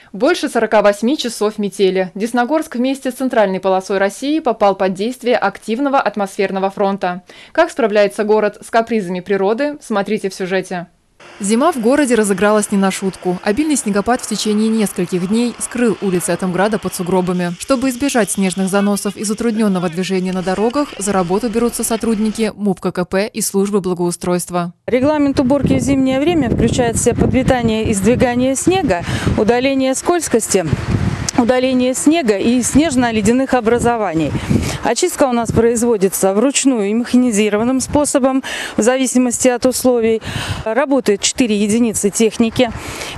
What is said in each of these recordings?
Больше 48 часов метели. Десногорск вместе с центральной полосой России попал под действие активного атмосферного фронта. Как справляется город с капризами природы, смотрите в сюжете. Зима в городе разыгралась не на шутку. Обильный снегопад в течение нескольких дней скрыл улицы от града под сугробами. Чтобы избежать снежных заносов и затрудненного движения на дорогах, за работу берутся сотрудники МУП ККП и службы благоустройства. Регламент уборки в зимнее время включает в себя подметание и сдвигание снега, удаление скользкости, удаление снега и снежно-ледяных образований. Очистка у нас производится вручную и механизированным способом, в зависимости от условий. Работает 4 единицы техники.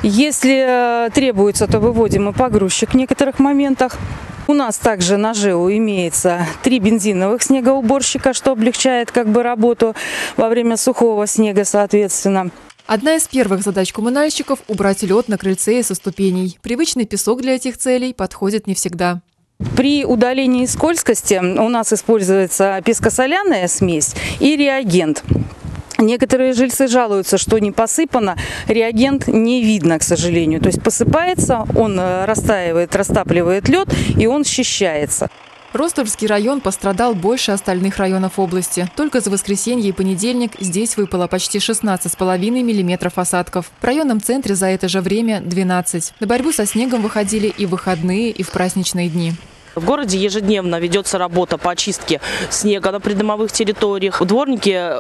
Если требуется, то выводим и погрузчик в некоторых моментах. У нас также на ЖЭУ имеется 3 бензиновых снегоуборщика, что облегчает работу во время сухого снега, соответственно. Одна из первых задач коммунальщиков – убрать лед на крыльце и со ступеней. Привычный песок для этих целей подходит не всегда. При удалении скользкости у нас используется пескосоляная смесь и реагент. Некоторые жильцы жалуются, что не посыпано, реагент не видно, к сожалению. То есть посыпается, он растаивает, растапливает лед и он счищается. Ростовский район пострадал больше остальных районов области. Только за воскресенье и понедельник здесь выпало почти 16,5 миллиметров осадков. В районном центре за это же время 12. На борьбу со снегом выходили и в выходные, и в праздничные дни. В городе ежедневно ведется работа по очистке снега на придомовых территориях. Дворники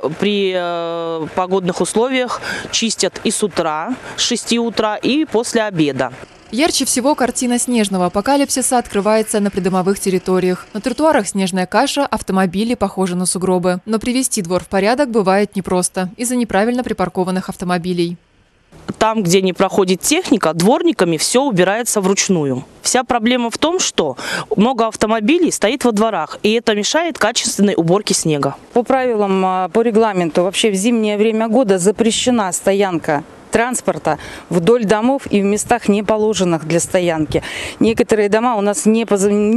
при погодных условиях чистят и с утра, с 6 утра, и после обеда. Ярче всего картина снежного апокалипсиса открывается на придомовых территориях. На тротуарах снежная каша, автомобили похожи на сугробы. Но привести двор в порядок бывает непросто из-за неправильно припаркованных автомобилей. Там, где не проходит техника, дворниками все убирается вручную. Вся проблема в том, что много автомобилей стоит во дворах, и это мешает качественной уборке снега. По правилам, по регламенту, вообще в зимнее время года запрещена стоянка транспорта вдоль домов и в местах, не положенных для стоянки. Некоторые дома у нас не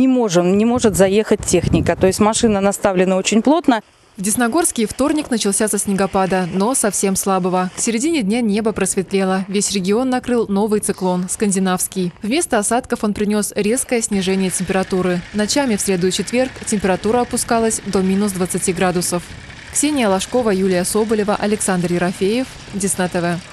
может заехать техника, то есть машина наставлена очень плотно. В Десногорске вторник начался со снегопада, но совсем слабого. К середине дня небо просветлело. Весь регион накрыл новый циклон – скандинавский. Вместо осадков он принес резкое снижение температуры. Ночами в среду и четверг температура опускалась до минус 20 градусов. Ксения Ложкова, Юлия Соболева, Александр Ерофеев. Десна ТВ.